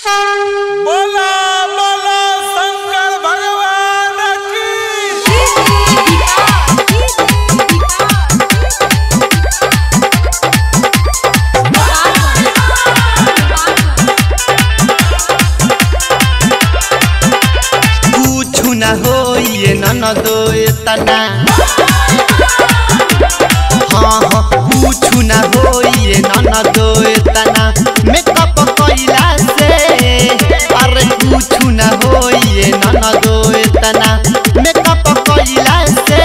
बोला बोला शंकर भगवान की। कुछ न होइए ननदो तना, हाँ हाँ कुछ न होइए ननदो तना, मेकअप कइला से अरे कुछ न होइए ननदो तना, मेकअप कइला से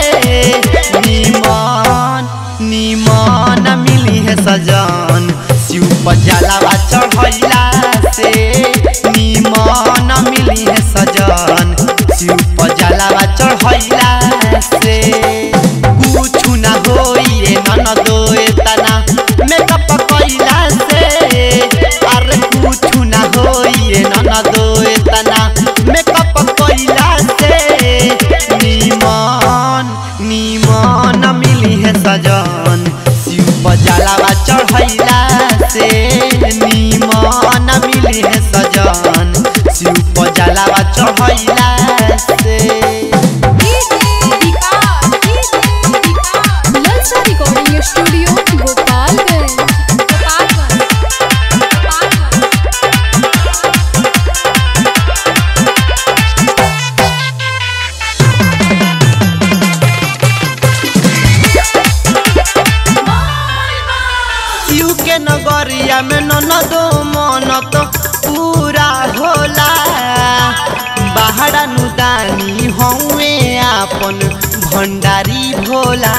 निमन निमन मिली है सजन, शिव पर जलावा चढ़ैला से निमन मिली है सजन, शिव पर जलावा चढ़ैला से कुछ न होइए ननदो तना, मेकअप कइला से अरे कुछ न होइए ननदो तना, मेकअप कइला से निमन निमन मिली है सजन, शिव पर जलावा चढ़ैला से निमन मिली है सजन, शिव पर जलावा चढ़ैला से। Recording studio Gopalganj. शिव के नगरिया में ननदो मन तो पूरा होला, बाहरा नुदानी हौवे आपन भंडारी भोला,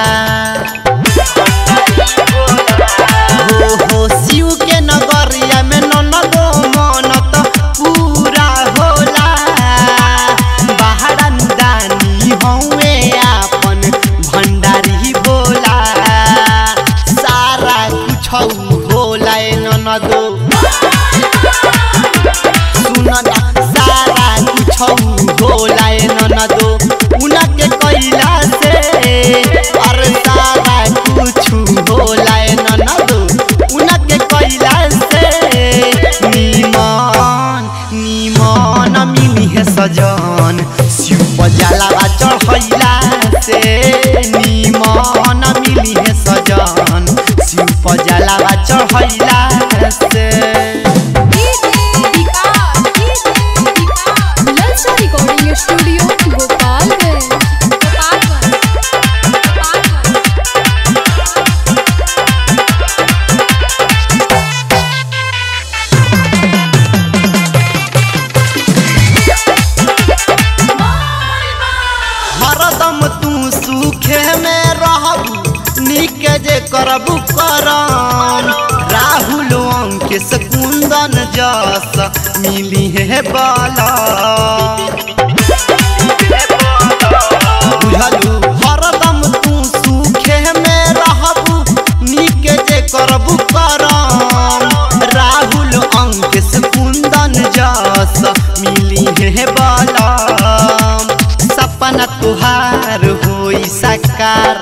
हो हो शिव के नगरिया में ननदो मन तो पूरा होला, बाहरा नुदानी हौवे आपन भंडारी भोला, सारा कुछ होला ननदो सुनना, सारा कुछ होला ननदो उनके कइला से अरे सारा कुछ होला ननदो उनके कइला से निमन निमन मिली है सजन, शिव पर जलावा चढ़ैला से निमन मिली है सजन, शिव पर जलावा चढ़ैला से। Recording studio Gopalganj. हरदम तू सुखे में रहबू, निके जे करबू करम, राहुल अंकेश कुंदन जस मिली है बाला, बुझलू हरदम तू सुखे में रहबू, निके जे करबू करम, राहुल अंकेश कुंदन जस मिली है बाला, सपना तुहार होई साकार,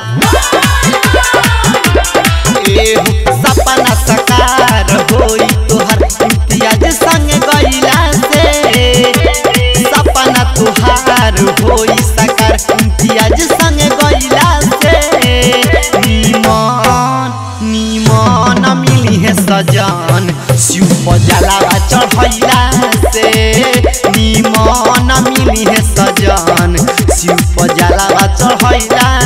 सपना साकार होई तुहार इम्तियाज संग गइला से, सपना तुहार होई साकार इम्तियाज संग गइला से निमन निमन मिली है सजन, शिव पर जलावा चढ़ैला से निमन मिली है सजन, शिव पर जलावा चढ़ैला